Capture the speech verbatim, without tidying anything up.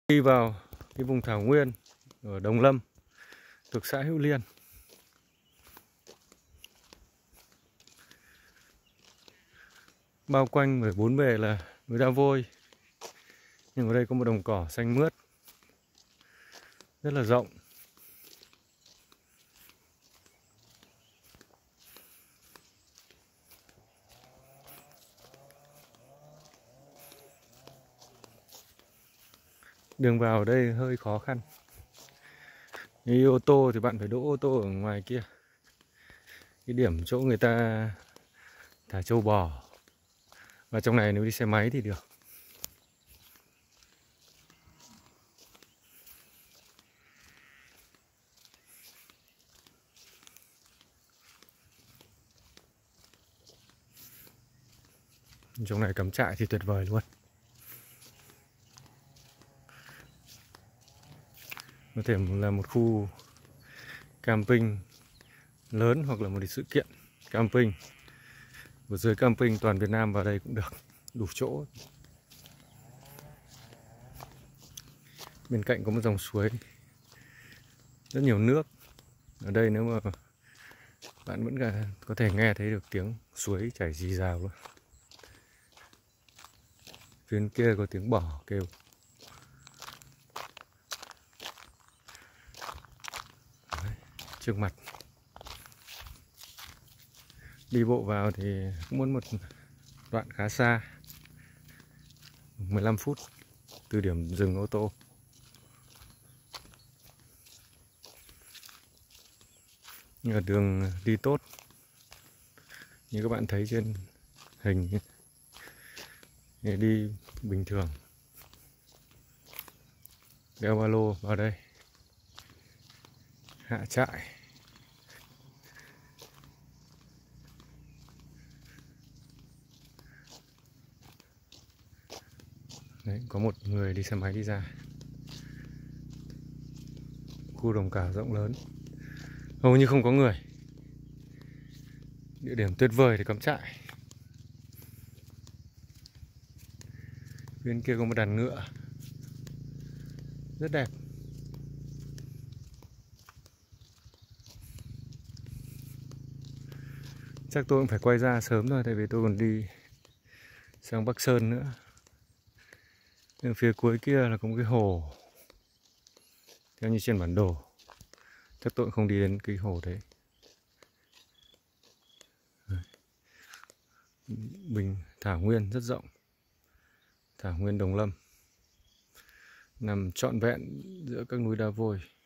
Đi vào cái vùng thảo nguyên ở Đồng Lâm, thuộc xã Hữu Liên. Bao quanh bởi bốn bề là núi đá vôi. Nhưng ở đây có một đồng cỏ xanh mướt rất là rộng. Đường vào ở đây hơi khó khăn. Đi ô tô thì bạn phải đỗ ô tô ở ngoài kia, cái điểm chỗ người ta thả trâu bò. Và trong này nếu đi xe máy thì được. Trong này cắm trại thì tuyệt vời luôn. Có thể là một khu camping lớn hoặc là một sự kiện camping. Một giới camping toàn Việt Nam vào đây cũng được, đủ chỗ. Bên cạnh có một dòng suối rất nhiều nước. Ở đây nếu mà bạn vẫn có thể nghe thấy được tiếng suối chảy rì rào luôn. Phía kia có tiếng bò kêu. Đấy, trước mặt. Đi bộ vào thì cũng muốn một đoạn khá xa, mười lăm phút từ điểm dừng ô tô. Nhưng mà đường đi tốt, như các bạn thấy trên hình, đi bình thường. Đeo ba lô vào đây, hạ trại. Đấy, có một người đi xe máy đi ra. Khu đồng cỏ rộng lớn, hầu như không có người. Địa điểm tuyệt vời để cắm trại. Bên kia có một đàn ngựa rất đẹp. Chắc tôi cũng phải quay ra sớm thôi, tại vì tôi còn đi sang Bắc Sơn nữa. Nhưng phía cuối kia là có một cái hồ, theo như trên bản đồ. Chắc tôi cũng không đi đến cái hồ đấy. Bình thảo nguyên rất rộng. Thảo nguyên Đồng Lâm nằm trọn vẹn giữa các núi đá vôi.